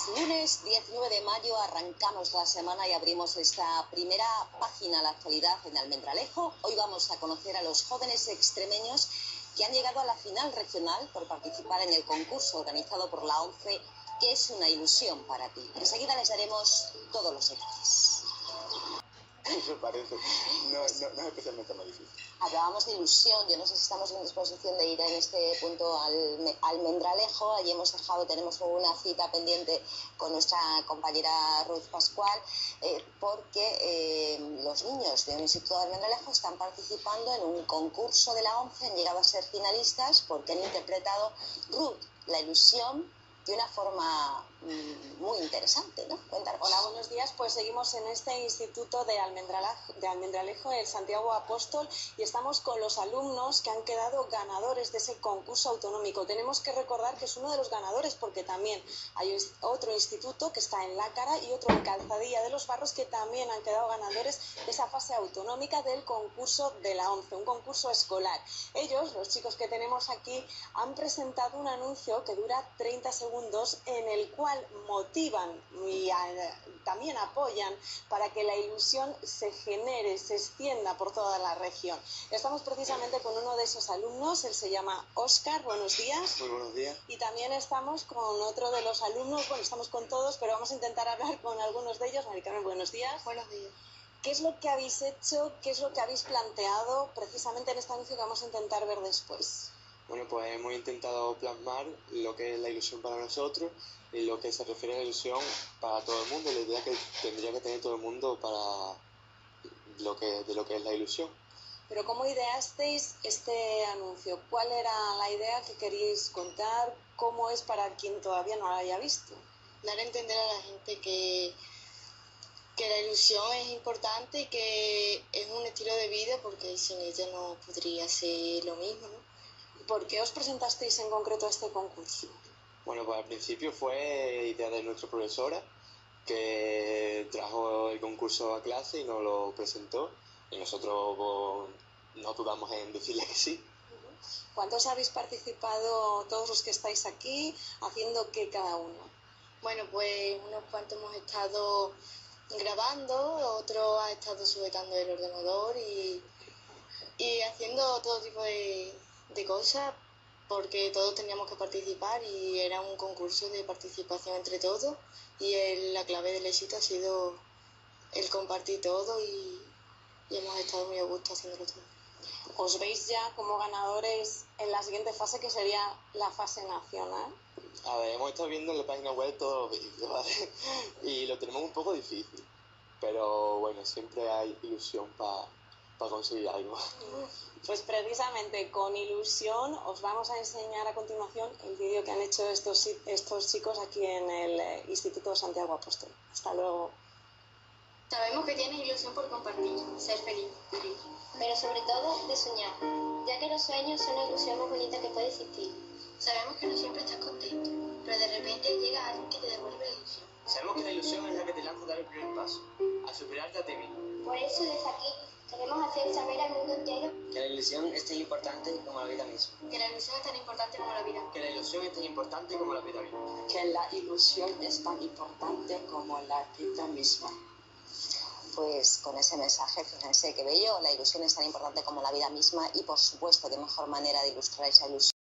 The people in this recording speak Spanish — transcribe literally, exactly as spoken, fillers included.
Lunes diecinueve de mayo arrancamos la semana y abrimos esta primera página a la actualidad en Almendralejo. Hoy vamos a conocer a los jóvenes extremeños que han llegado a la final regional por participar en el concurso organizado por la ONCE, que es una ilusión para ti. Enseguida les daremos todos los detalles. Me parece, no, no, no es especialmente más difícil. Hablábamos de ilusión, yo no sé si estamos en disposición de ir en este punto al Almendralejo. Allí hemos dejado, tenemos una cita pendiente con nuestra compañera Ruth Pascual, eh, porque eh, los niños de un instituto de Almendralejo están participando en un concurso de la ONCE, han llegado a ser finalistas porque han interpretado Ruth, la ilusión, de una forma mmm, muy interesante, ¿no? Cuéntanos. Hola, buenos días. Pues seguimos en este instituto de Almendralejo, de Almendralejo, el Santiago Apóstol, y estamos con los alumnos que han quedado ganadores de ese concurso autonómico. Tenemos que recordar que es uno de los ganadores porque también hay otro instituto que está en Lácara y otro en Calzadilla de los Barros que también han quedado ganadores de esa fase autonómica del concurso de la ONCE, un concurso escolar. Ellos, los chicos que tenemos aquí, han presentado un anuncio que dura treinta segundos en el cual motivan y a, también apoyan para que la ilusión se genere, se extienda por toda la región. Estamos precisamente con uno de esos alumnos, él se llama Óscar, buenos días. Muy buenos días. Y también estamos con otro de los alumnos, bueno, estamos con todos, pero vamos a intentar hablar con algunos de ellos. Mari Carmen, buenos días. Buenos días. ¿Qué es lo que habéis hecho, qué es lo que habéis planteado precisamente en este anuncio que vamos a intentar ver después? Bueno, pues hemos intentado plasmar lo que es la ilusión para nosotros y lo que se refiere a la ilusión para todo el mundo, la idea que tendría que tener todo el mundo para lo que, de lo que es la ilusión. Pero ¿cómo ideasteis este anuncio? ¿Cuál era la idea que queríais contar? ¿Cómo es para quien todavía no lo haya visto? Dar a entender a la gente que, que la ilusión es importante y que es un estilo de vida porque sin ella no podría ser lo mismo, ¿no? ¿Por qué os presentasteis en concreto a este concurso? Bueno, pues al principio fue idea de nuestra profesora, que trajo el concurso a clase y nos lo presentó, y nosotros pues, no dudamos en decirle que sí. ¿Cuántos habéis participado, todos los que estáis aquí, haciendo qué cada uno? Bueno, pues unos cuantos hemos estado grabando, otros ha estado sujetando el ordenador y, y haciendo todo tipo de... de cosas porque todos teníamos que participar y era un concurso de participación entre todos y el, la clave del éxito ha sido el compartir todo y, y hemos estado muy a gusto haciéndolo todo. ¿Os veis ya como ganadores en la siguiente fase, que sería la fase nacional? A ver, hemos estado viendo en la página web todos los vídeos, ¿vale? Y lo tenemos un poco difícil, pero bueno, siempre hay ilusión para pa conseguir algo. Pues precisamente con ilusión os vamos a enseñar a continuación el vídeo que han hecho estos, estos chicos aquí en el Instituto Santiago Apóstol. Hasta luego. Sabemos que tienes ilusión por compartir, ser feliz, pero sobre todo de soñar, ya que los sueños son la ilusión más bonita que puede existir. Sabemos que no siempre estás contento, pero de repente llega alguien que te devuelve la ilusión. Sabemos que la ilusión es la que te lanza a dar el primer paso, a superarte a ti mismo. Por eso desde aquí queremos hacer saber al mundo entero que la ilusión es tan importante como la vida misma. que la ilusión es tan importante como la vida. Que la ilusión es tan importante como la vida misma. Que la ilusión es tan importante como la vida misma. Pues con ese mensaje, fíjense qué bello, la ilusión es tan importante como la vida misma y por supuesto qué mejor manera de ilustrar esa ilusión